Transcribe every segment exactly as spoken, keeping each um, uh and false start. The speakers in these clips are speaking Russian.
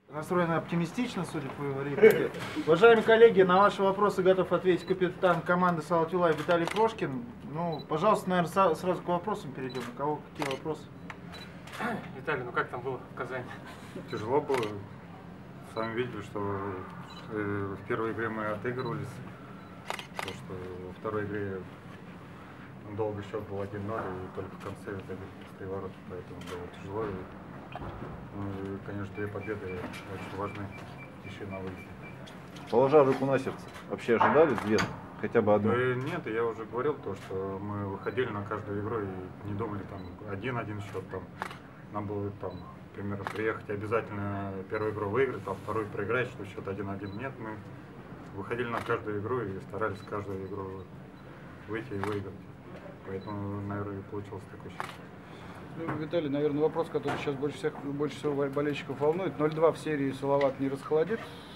Настроены оптимистично, судя по его реплике. Уважаемые коллеги, на ваши вопросы готов ответить капитан команды Салават Юлаев Виталий Прошкин. Ну, пожалуйста, наверное, сразу к вопросам перейдем. У кого какие вопросы? Виталий, ну как там было в Казани? Тяжело было. Сами видели, что в первой игре мы отыгрывались. То, что во второй игре долго счет был один ноль, и только в конце забили пустые ворота, поэтому было тяжело. Ну и, конечно, две победы очень важны, еще на выезде. Положа руку на сердце, вообще ожидали две, хотя бы одну? Да нет, я уже говорил то, что мы выходили на каждую игру и не думали там один-один счет, там нам было там, например, приехать обязательно первую игру выиграть, а вторую проиграть, что счет один-один. Нет, мы выходили на каждую игру и старались каждую игру выйти и выиграть. Поэтому, наверное, и получилось такой счет. Ну, Виталий, наверное, вопрос, который сейчас больше всех, больше всего болельщиков волнует. ноль два в серии Салават не расхолодит?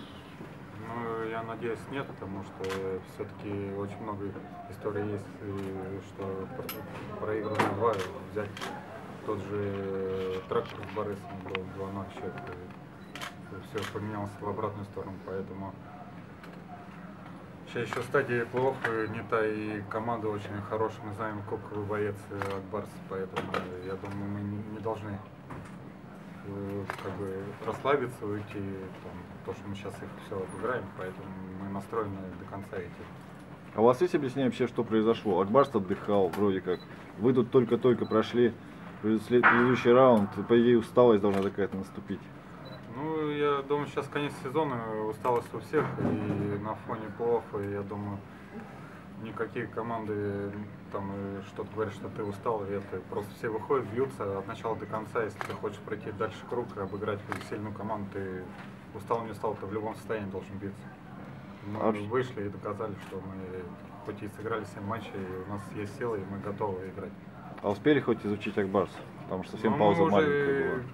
Ну, я надеюсь, нет, потому что все-таки очень много историй есть, и что проигранные два взять тот же трактор с Борисом был два ноль счет, и все поменялось в обратную сторону, поэтому сейчас еще стадия плей-офф не та, и команда очень хорошая, мы знаем, кубковый боец Акбарс, поэтому я думаю, мы не, не должны как бы расслабиться, уйти, там, то, что мы сейчас их все обыграем, поэтому мы настроены до конца идти. А у вас есть объяснение вообще, что произошло? Акбарс отдыхал, вроде как. Вы тут только-только прошли предыдущий раунд, по идее усталость должна такая-то наступить. Ну, я думаю, сейчас конец сезона, усталость у всех, и на фоне плей-оффа, я думаю, никакие команды там что-то говорят, что ты устал, и это просто все выходят, бьются от начала до конца. Если ты хочешь пройти дальше круг и обыграть сильную команду, ты устал, не устал, ты в любом состоянии должен биться. Мы а вышли и доказали, что мы хоть и сыграли семь матчей, у нас есть силы, и мы готовы играть. А успели хоть изучить Акбарс? Потому что совсем ну, пауза маленькая была.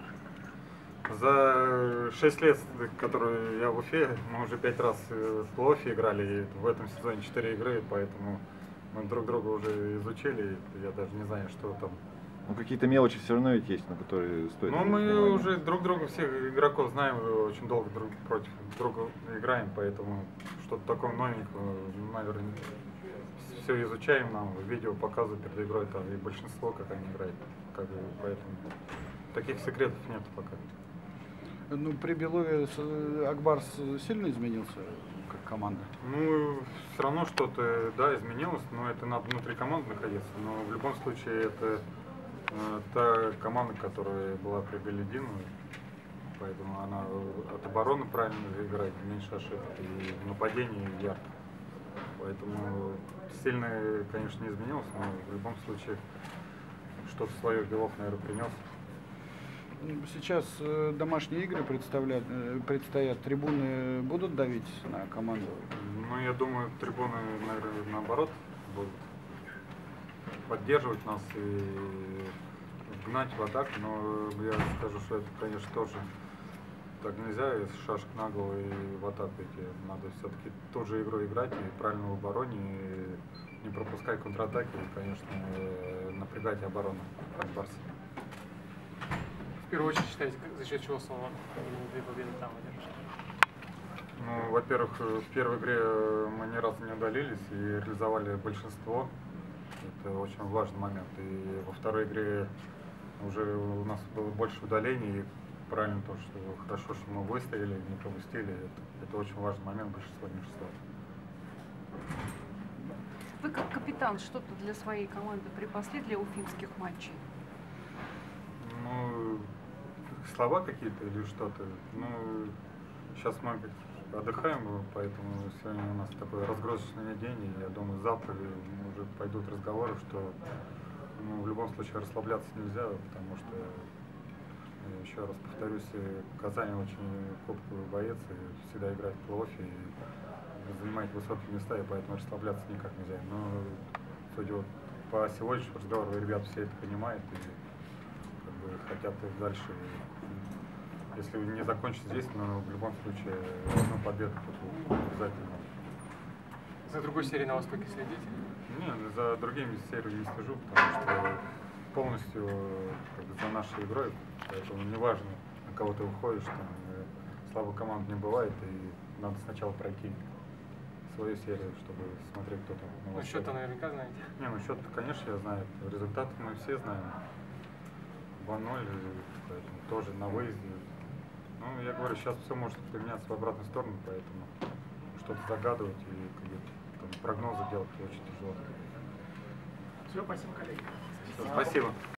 За шесть лет, которые я в Уфе, мы уже пять раз в плей-оффе играли, и в этом сезоне четыре игры, поэтому мы друг друга уже изучили, и я даже не знаю, что там. Ну какие-то мелочи все равно ведь есть, на которые стоит. Ну мы внимание. Уже друг друга, всех игроков знаем, очень долго друг против друга играем, поэтому что-то такое новенькое, наверное, все изучаем, нам видео показывают перед игрой, там и большинство, как они играют, как бы, поэтому таких секретов нет пока. Ну, при Белове Акбарс сильно изменился как команда? Ну, все равно что-то, да, изменилось, но это надо внутри команды находиться. Но в любом случае это э, та команда, которая была при Галидину, поэтому она от обороны правильно играет, меньше ошибок, и в нападении ярко. Поэтому сильно, конечно, не изменилось, но в любом случае что-то свое Белов, наверное, принес. Сейчас домашние игры предстоят, предстоят. Трибуны будут давить на команду? Ну, я думаю, трибуны, наверное, наоборот, будут поддерживать нас и гнать в атаку. Но я скажу, что это, конечно, тоже так нельзя, из шашек на голову и в атаку идти. Надо все-таки ту же игру играть и правильно в обороне, и не пропускать контратаки, и, конечно, напрягать оборону Акбарса. В первую очередь считаете, за счет чего Салават две победы там одержал? Ну, во-первых, в первой игре мы ни разу не удалились и реализовали большинство. Это очень важный момент. И во второй игре уже у нас было больше удалений. И правильно то, что хорошо, что мы выстояли, не пропустили. Это, это очень важный момент, большинство меньшинства. Вы как капитан что-то для своей команды припасли для уфимских матчей? Ну, слова какие-то или что-то. Ну, сейчас мы отдыхаем, поэтому сегодня у нас такой разгрузочный день, и я думаю, завтра уже пойдут разговоры, что ну, в любом случае расслабляться нельзя, потому что, еще раз повторюсь, Казань очень кубковый боец, и всегда играет в плей-оффе, и занимает высокие места, и поэтому расслабляться никак нельзя. Но, судя вот по сегодняшнему разговору, ребята все это понимают и как бы хотят дальше. Если не закончить здесь, но в любом случае одну победу тут обязательно. За другой серией на Востоке следите? Нет, за другими сериями не слежу, потому что полностью как бы, за нашей игрой, поэтому неважно, на кого ты уходишь, там, слабых команд не бывает, и надо сначала пройти свою серию, чтобы смотреть, кто там. на Ну, вас счет-то стоит. наверняка знаете. Не, ну счет, конечно, я знаю. Результат мы все знаем. два ноль, поэтому тоже на выезде. Ну, я говорю, сейчас все может поменяться в обратную сторону, поэтому что-то загадывать и как бы, там, прогнозы делать очень тяжело. Все, спасибо, коллеги. Всё, спасибо.